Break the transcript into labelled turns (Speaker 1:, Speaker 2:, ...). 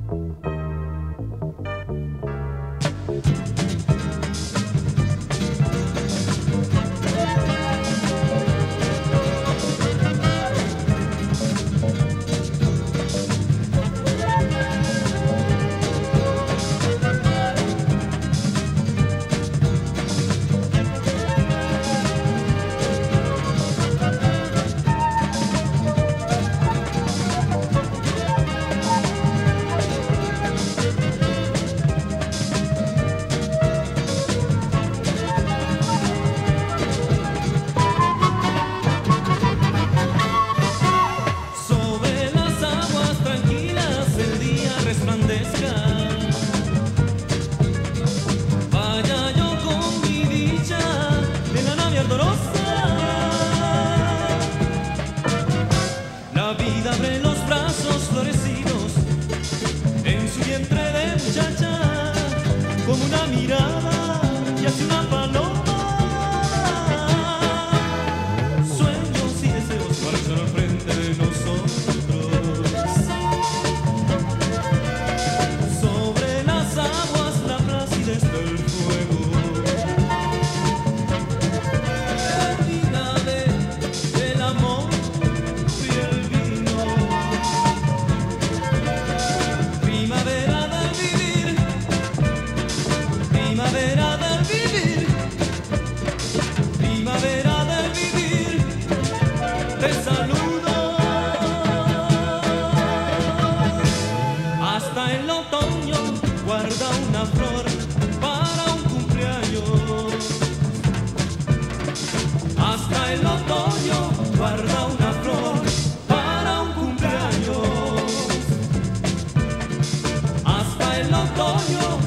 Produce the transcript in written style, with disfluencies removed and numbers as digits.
Speaker 1: Vaya yo con mi dicha de la nave ardorosa. La vida abre los brazos florecidos en su vientre de muchacha, como una mirada y hace una paloma. Sueños y deseos marchan al frente de nosotros. Sobre las aguas la placidez del fuego. Olvídate del amor y el vino. Primavera del vivir, primavera del vivir, primavera del vivir. Te saludo hasta el otoño. Guarda una flor para un cumpleaños. Hasta el otoño guarda una flor para un cumpleaños. Hasta el otoño